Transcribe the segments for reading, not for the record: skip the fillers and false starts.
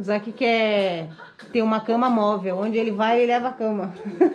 O Zac quer ter uma cama móvel. Onde ele vai, ele leva a cama.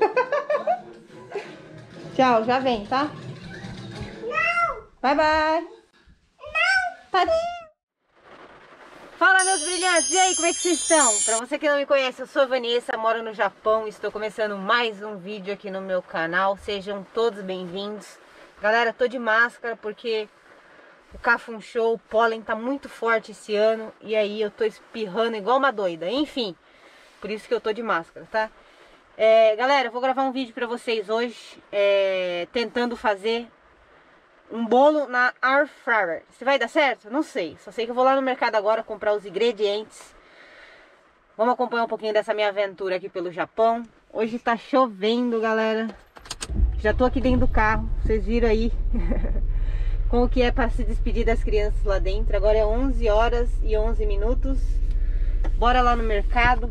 Tchau, já vem, tá? Não! Bye, bye. Não! Tadinho. Fala, meus brilhantes. E aí, como é que vocês estão? Pra você que não me conhece, eu sou a Vanessa, moro no Japão. Estou começando mais um vídeo aqui no meu canal. Sejam todos bem-vindos. Galera, tô de máscara porque o cafunchou, o pólen tá muito forte esse ano. E aí eu tô espirrando igual uma doida. Enfim, por isso que eu tô de máscara, tá? Galera, eu vou gravar um vídeo pra vocês hoje, tentando fazer um bolo na Air Fryer. Se vai dar certo? Não sei. Só sei que eu vou lá no mercado agora comprar os ingredientes. Vamos acompanhar um pouquinho dessa minha aventura aqui pelo Japão. Hoje tá chovendo, galera. Já tô aqui dentro do carro. Vocês viram aí como que é para se despedir das crianças lá dentro. Agora é 11 horas e 11 minutos. Bora lá no mercado.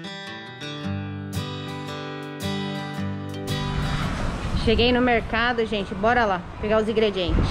Cheguei no mercado, gente, bora lá pegar os ingredientes.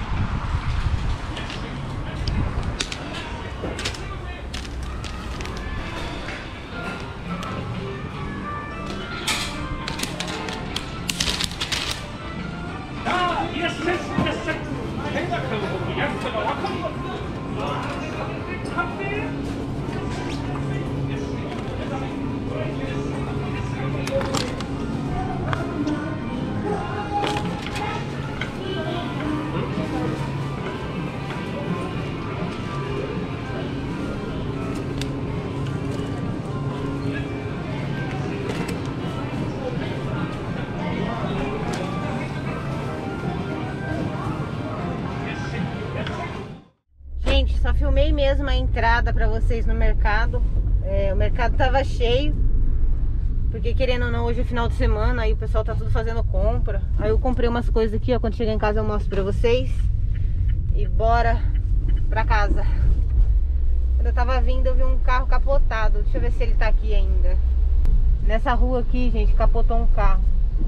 Gente, só filmei mesmo a entrada pra vocês no mercado. O mercado tava cheio, porque querendo ou não, hoje é final de semana, aí o pessoal tá tudo fazendo compra. Aí eu comprei umas coisas aqui, ó, quando chegar em casa eu mostro pra vocês. E bora pra casa. Quando eu tava vindo eu vi um carro capotado, deixa eu ver se ele tá aqui ainda. Nessa rua aqui, gente, capotou um carro.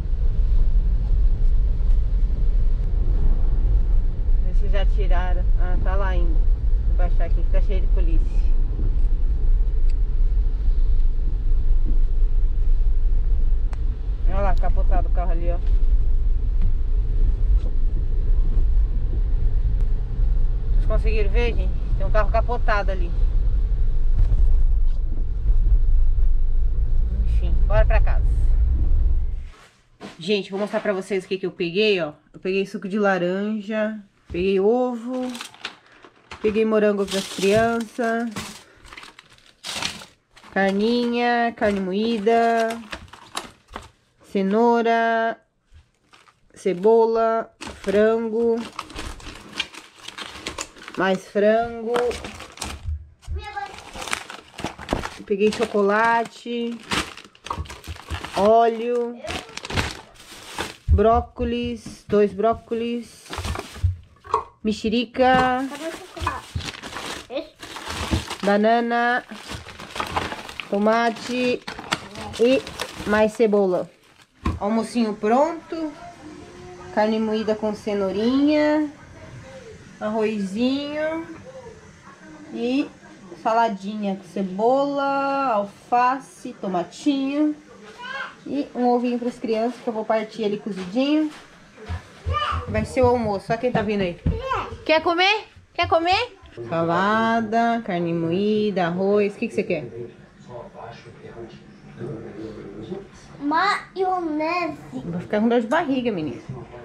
Ver se já tiraram. Ah, tá lá ainda. Vou baixar aqui que tá cheio de polícia. Olha lá, capotado o carro ali, ó. Vocês conseguiram ver, gente? Tem um carro capotado ali. Enfim, bora pra casa. Gente, vou mostrar pra vocês o que eu peguei, ó. Eu peguei suco de laranja, peguei ovo, peguei morango para as crianças, carninha, carne moída, cenoura, cebola, frango, mais frango. Peguei chocolate, óleo, brócolis, 2 brócolis, mexerica, banana, tomate e mais cebola. Almocinho pronto. Carne moída com cenourinha, arrozinho e saladinha com cebola, alface, tomatinho e um ovinho para as crianças que eu vou partir ali cozidinho. Vai ser o almoço. Só quem tá vindo aí. Quer comer? Quer comer? Salada, carne moída, arroz. O que você quer? Maionese. Vai ficar com dor de barriga, menina.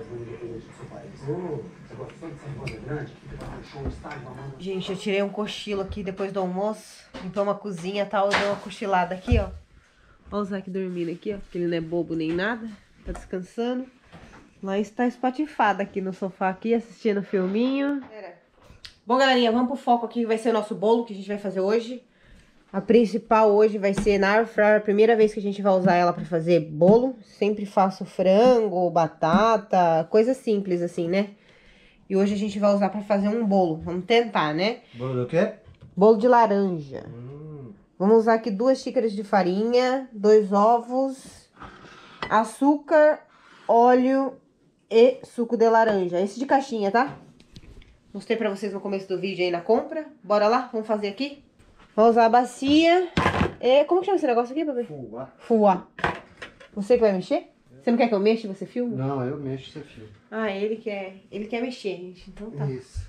Gente, eu tirei um cochilo aqui depois do almoço. Limpamos a cozinha e tal. Eu dei uma cochilada aqui, ó. Olha o Zac dormindo aqui, ó. Porque ele não é bobo nem nada. Tá descansando. Lá está espatifada aqui no sofá aqui, assistindo o filminho. Bom, galerinha, vamos pro foco aqui, que vai ser o nosso bolo que a gente vai fazer hoje. A principal hoje vai ser na Air Fryer, a primeira vez que a gente vai usar ela pra fazer bolo. Sempre faço frango, batata, coisa simples assim, né? E hoje a gente vai usar pra fazer um bolo. Vamos tentar, né? Bolo do quê? Bolo de laranja. Vamos usar aqui 2 xícaras de farinha, 2 ovos, açúcar, óleo e suco de laranja. Esse de caixinha, tá? Mostrei pra vocês no começo do vídeo aí na compra. Bora lá? Vamos fazer aqui? Vou usar a bacia. Como que chama esse negócio aqui, papai? Fuá. Fuá. Você que vai mexer? Você não quer que eu mexa e você filme? Não, eu mexo, você filma. Ah, ele quer mexer, gente. Então tá. Isso.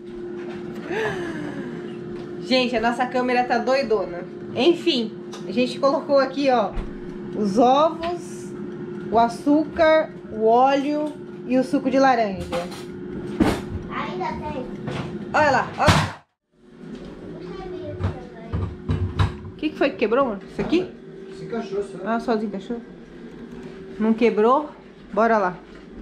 Gente, a nossa câmera tá doidona. Enfim, a gente colocou aqui, ó, os ovos, o açúcar, o óleo e o suco de laranja. Ainda tem. Olha lá, olha. Não sabia também. O que foi que quebrou, mano? Isso aqui? Se encaixou, só. Ah, só desencaixou. Não quebrou? Bora lá.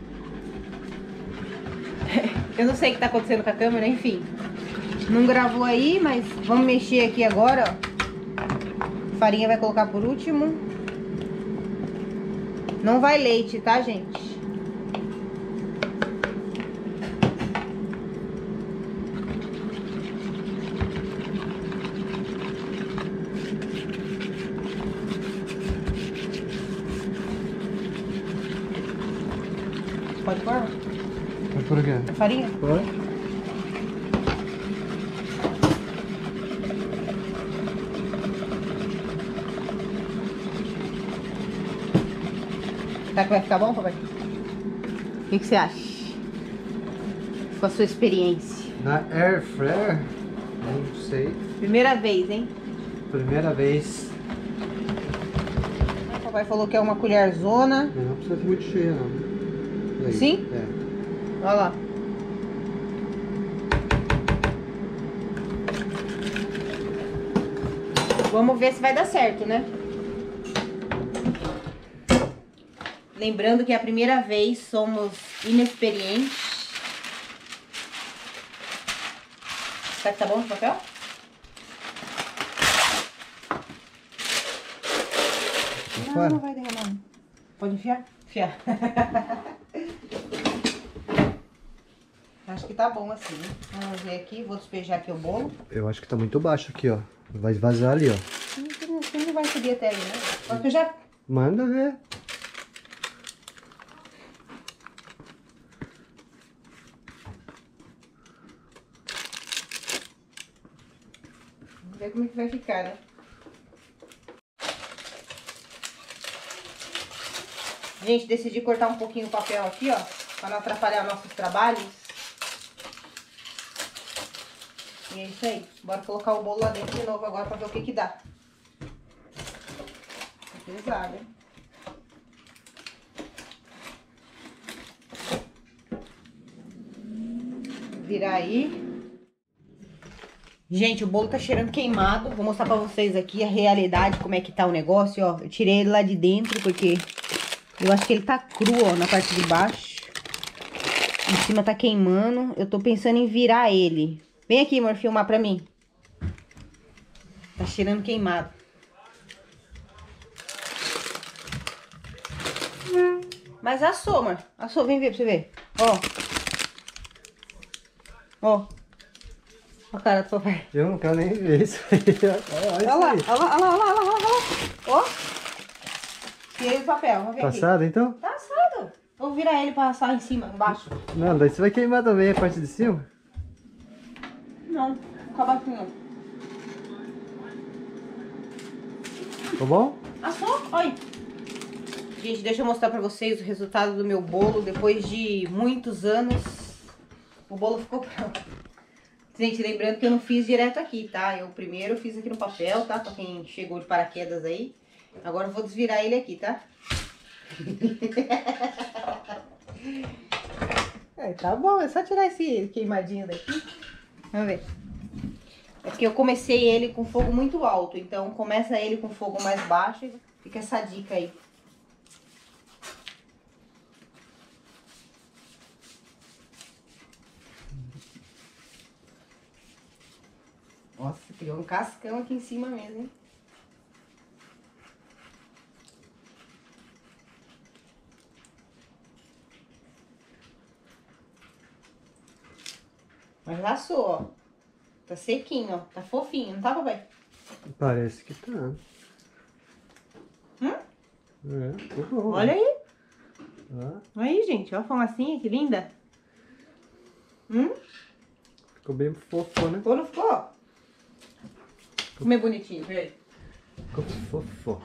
Eu não sei o que tá acontecendo com a câmera, enfim. Não gravou aí, mas vamos mexer aqui agora, ó. Farinha vai colocar por último. Não vai leite, tá, gente? Pode pôr? Vai por quê? A farinha? Pode. Será que vai ficar bom, papai? O que você acha? Com a sua experiência. Na Air Fryer? Não sei. Primeira vez, hein? Primeira vez. O papai falou que é uma colherzona. Não precisa ser muito cheia, não. Aí, Sim? É. Olha lá. Vamos ver se vai dar certo, né? Lembrando que é a primeira vez, somos inexperientes. Será que tá bom esse papel? Não, não vai derramar. Não. Pode enfiar? Enfiar. Acho que tá bom assim, né? Vamos ver aqui, vou despejar aqui o bolo. Eu acho que tá muito baixo aqui, ó. Vai vazar ali, ó. Não vai subir até ali, né? Só que eu já... Manda ver. Vamos ver como é que vai ficar, né? Gente, decidi cortar um pouquinho o papel aqui, ó, pra não atrapalhar nossos trabalhos. E é isso aí. Bora colocar o bolo lá dentro de novo agora pra ver o que que dá. É pesado, hein? Virar aí. Gente, o bolo tá cheirando queimado. Vou mostrar pra vocês aqui a realidade, como é que tá o negócio, ó. Eu tirei ele lá de dentro porque eu acho que ele tá cru, ó, na parte de baixo. Em cima tá queimando. Eu tô pensando em virar ele. Vem aqui, amor, filmar pra mim. Tá cheirando queimado. Mas assou, amor. Assou, vem ver pra você ver. Ó. Ó. Ó a cara do papai. Eu não quero nem ver isso aí. Olha lá, olha lá, olha lá, olha lá, olha lá. Ó. Tirei o papel, vamos ver aqui. Passado, então? Tá assado. Vou virar ele pra assar em cima, embaixo. Não, daí você vai queimar também a parte de cima? Não, acaba aqui não. Ficou bom? Assou? Olha. Gente, deixa eu mostrar pra vocês o resultado do meu bolo. Depois de muitos anos, o bolo ficou pronto. Gente, lembrando que eu não fiz direto aqui, tá? Eu primeiro fiz aqui no papel, tá? Pra quem chegou de paraquedas aí. Agora eu vou desvirar ele aqui, tá? Tá bom, é só tirar esse queimadinho daqui. Vamos ver. É porque eu comecei ele com fogo muito alto, então começa ele com fogo mais baixo e fica essa dica aí. Nossa, criou um cascão aqui em cima mesmo, hein? Mas já assou, ó. Tá sequinho, ó. Tá fofinho, não tá, papai? Parece que tá. Ficou bom. Olha aí. Ah, Olha aí, gente. Olha a fumacinha, que linda. ficou bem fofo, né? Ficou, não ficou? Como é bonitinho, velho. Ficou fofo.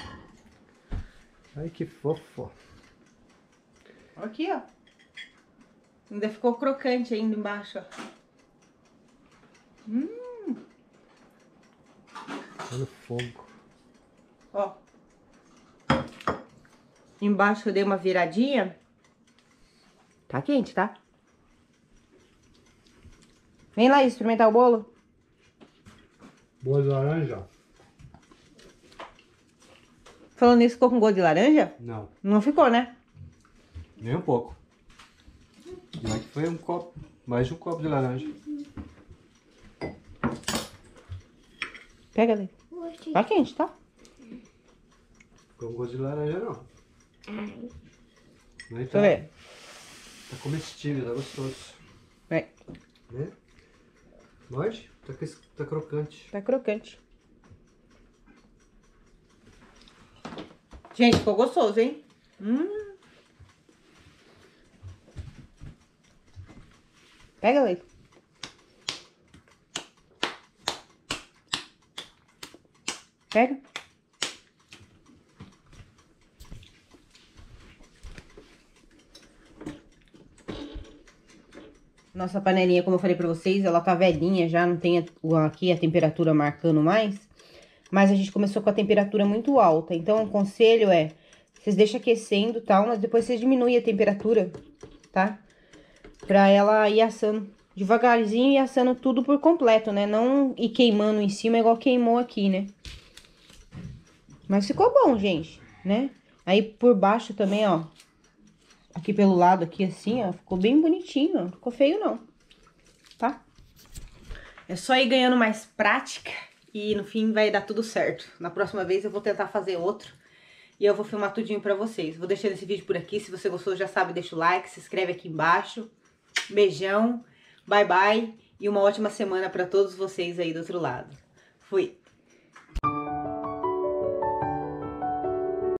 Ai, que fofo. Aqui, ó. Ainda ficou crocante ainda embaixo, ó. Olha o fogo. Ó. Embaixo eu dei uma viradinha. Tá quente, tá? Vem lá experimentar o bolo. Boa de laranja? Falando nisso, ficou com gosto de laranja? Não, Não ficou, né? nem um pouco. Mas foi um copo, mais de um copo de laranja. Pega ali. Gostei. Tá quente, tá? Ficou com gosto de laranja não. Ai. Mas Deixa eu ver. tá comestível, tá gostoso. Vai. Né? Morde? Tá crocante. Tá crocante. Gente, ficou gostoso, hein? Pega, Leite. Pega. Nossa panelinha, como eu falei pra vocês, ela tá velhinha já, não tem aqui a temperatura marcando mais. Mas a gente começou com a temperatura muito alta. Então, o conselho é, vocês deixam aquecendo e tal, mas depois vocês diminuem a temperatura, tá? Pra ela ir assando devagarzinho e assando tudo por completo, né? Não ir queimando em cima igual queimou aqui, né? Mas ficou bom, gente, né? Aí por baixo também, ó. Aqui pelo lado, aqui assim, ó. Ficou bem bonitinho, ó. Não ficou feio, não. Tá? É só ir ganhando mais prática e no fim vai dar tudo certo. Na próxima vez eu vou tentar fazer outro e eu vou filmar tudinho pra vocês. Vou deixando esse vídeo por aqui. Se você gostou, já sabe, deixa o like, se inscreve aqui embaixo. Beijão, bye bye e uma ótima semana pra todos vocês aí do outro lado. Fui!